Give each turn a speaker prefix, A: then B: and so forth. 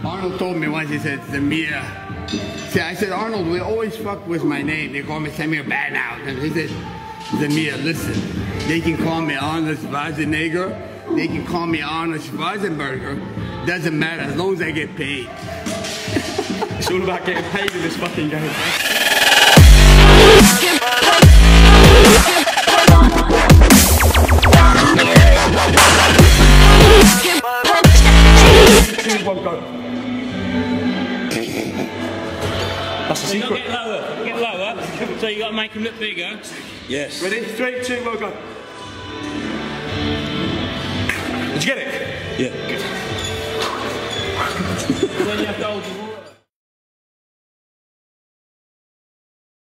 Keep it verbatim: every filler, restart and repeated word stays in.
A: Arnold told me once, he said, Samir. See, I said, Arnold, we always fuck with my name. They call me Samir Bad now. And he said, Samir, listen, they can call me Arnold Schwarzenegger. They can call me Arnold Schwarzenberger. Doesn't matter as long as I get paid.
B: It's all about getting paid in this fucking game. Two, one, go. That's the
C: so
B: secret.
C: Get lower, get lower. So you got to make him look bigger.
B: Yes. Ready? Three, two, one, go. Did you get it? Yeah.
C: When you have to hold your